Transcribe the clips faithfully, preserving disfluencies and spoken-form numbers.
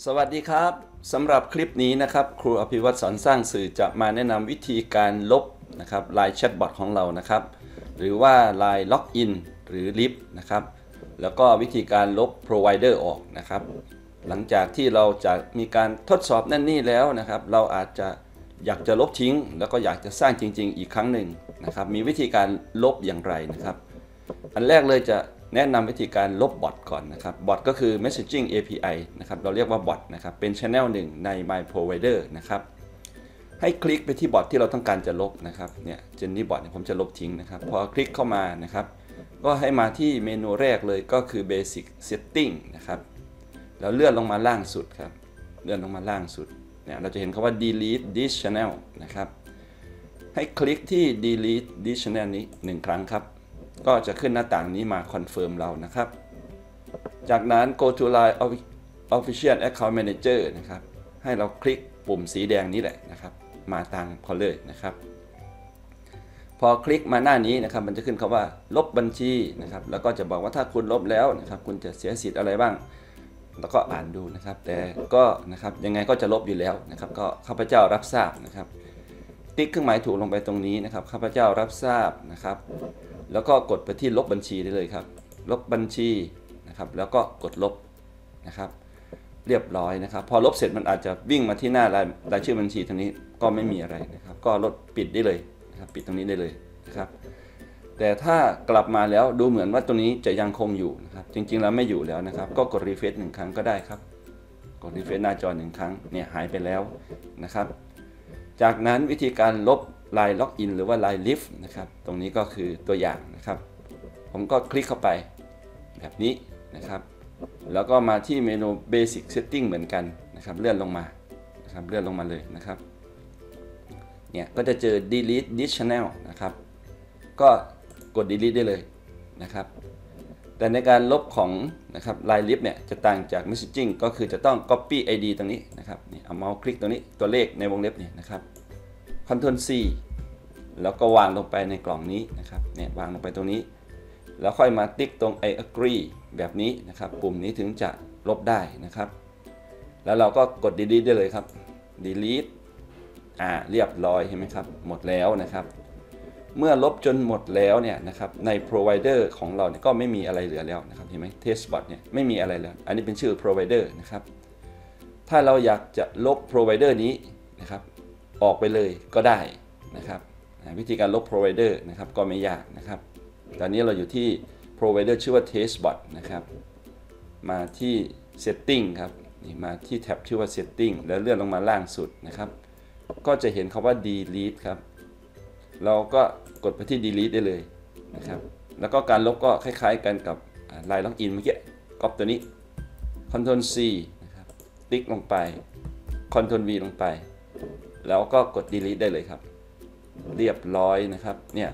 สวัสดีครับสำหรับคลิปนี้นะครับครูอภิวัตรสอนสร้างสื่อจะมาแนะนำวิธีการลบนะครับไลน์แชทบอทของเรานะครับหรือว่าไลน์ล็อกอินหรือลิฟต์นะครับแล้วก็วิธีการลบ provider ออกนะครับหลังจากที่เราจะมีการทดสอบนั่นนี่แล้วนะครับเราอาจจะอยากจะลบทิ้งแล้วก็อยากจะสร้างจริงๆอีกครั้งหนึ่งนะครับมีวิธีการลบอย่างไรนะครับอันแรกเลยจะแนะนำวิธีการลบบอทก่อนนะครับบอทก็คือ messaging เอ พี ไอ นะครับเราเรียกว่าบอทนะครับเป็น channel หนึ่งใน my provider นะครับให้คลิกไปที่บอทที่เราต้องการจะลบนะครับเนี่ยเจนนี่บอทเนี่ยผมจะลบทิ้งนะครับพอคลิกเข้ามานะครับก็ให้มาที่เมนูแรกเลยก็คือ basic setting นะครับแล้วเลื่อนลงมาล่างสุดครับเลื่อนลงมาล่างสุดเนี่ยเราจะเห็นคำว่า delete this channel นะครับให้คลิกที่ delete this channel นี้หนึ่งครั้งครับก็จะขึ้นหน้าต่างนี้มาคอนเฟิร์มเรานะครับจากนั้น go to line official account manager นะครับให้เราคลิกปุ่มสีแดงนี้แหละนะครับมาทางเขาเลยนะครับพอคลิกมาหน้านี้นะครับมันจะขึ้นคำว่าลบบัญชีนะครับแล้วก็จะบอกว่าถ้าคุณลบแล้วนะครับคุณจะเสียสิทธิ์อะไรบ้างแล้วก็อ่านดูนะครับแต่ก็นะครับยังไงก็จะลบอยู่แล้วนะครับก็ข้าพเจ้ารับทราบนะครับติ๊กเครื่องหมายถูกลงไปตรงนี้นะครับข้าพเจ้ารับทราบนะครับแล้วก็กดไปที่ลบบัญชีได้เลยครับลบบัญชีนะครับแล้วก็กดลบนะครับเรียบร้อยนะครับพอลบเสร็จมันอาจจะวิ่งมาที่หน้ารายรายชื่อบัญชีตรงนี้ก็ไม่มีอะไรนะครับก็ลดปิดได้เลยนะครับปิดตรงนี้ได้เลยนะครับแต่ถ้ากลับมาแล้วดูเหมือนว่าตรงนี้จะยังคงอยู่นะครับจริงๆแล้วไม่อยู่แล้วนะครับก็กดรีเฟรชหนึ่งครั้งก็ได้ครับกดรีเฟรชหน้าจอหนึ่งครั้งเนี่ยหายไปแล้วนะครับจากนั้นวิธีการลบไลน์ล็อกอินหรือว่าไลน์ลิฟต์นะครับตรงนี้ก็คือตัวอย่างนะครับผมก็คลิกเข้าไปแบบนี้นะครับแล้วก็มาที่เมนู Basic Setting เหมือนกันนะครับเลื่อนลงมานะครับเลื่อนลงมาเลยนะครับเนี่ยก็จะเจอ Delete this channel นะครับก็กด Delete ได้เลยนะครับแต่ในการลบของนะครับ Line Lift เนี่ยจะต่างจาก Messaging ก็คือจะต้อง Copy ไอ ดี ตรงนี้นะครับนี่เอาเมาส์คลิกตรงนี้ตัวเลขในวงเล็บเนี่ยนะครับ Ctrl C แล้วก็วางลงไปในกล่องนี้นะครับเนี่ยวางลงไปตรงนี้แล้วค่อยมาติ๊กตรง I agree แบบนี้นะครับปุ่มนี้ถึงจะลบได้นะครับแล้วเราก็กด delete ได้เลยครับ delete อ่าเรียบร้อยเห็นไหมครับหมดแล้วนะครับเมื่อลบจนหมดแล้วเนี่ยนะครับใน provider ของเราเนี่ยก็ไม่มีอะไรเหลือแล้วนะครับเห็นไหม testbot เนี่ยไม่มีอะไรแล้วอันนี้เป็นชื่อ provider นะครับถ้าเราอยากจะลบ provider นี้นะครับออกไปเลยก็ได้นะครับวิธีการลบ provider นะครับก็ไม่ยากนะครับตอนนี้เราอยู่ที่ provider ชื่อว่า testbot นะครับมาที่ setting ครับนี่มาที่แท็บชื่อว่า setting แล้วเลื่อนลงมาล่างสุดนะครับก็จะเห็นคำว่า delete ครับเราก็กดไปที่ delete ได้เลยนะครับแล้วก็การลบก็คล้ายๆกันกับ line login เมื่อกี้ก๊อปตัวนี้ Ctrl C นะครับติ๊กลงไป Ctrl V ลงไปแล้วก็กด delete ได้เลยครับเรียบร้อยนะครับเนี่ย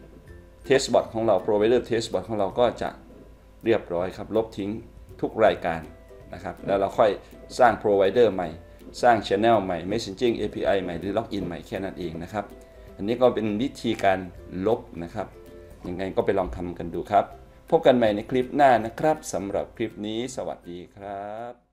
testbot ของเรา provider testbot ของเราก็จะเรียบร้อยครับลบทิ้งทุกรายการนะครับแล้วเราค่อยสร้าง provider ใหม่สร้าง channel ใหม่ messaging เอ พี ไอ ใหม่หรือ login ใหม่แค่นั้นเองนะครับอันนี้ก็เป็นวิธีการลบนะครับยังไงก็ไปลองทำกันดูครับพบกันใหม่ในคลิปหน้านะครับสำหรับคลิปนี้สวัสดีครับ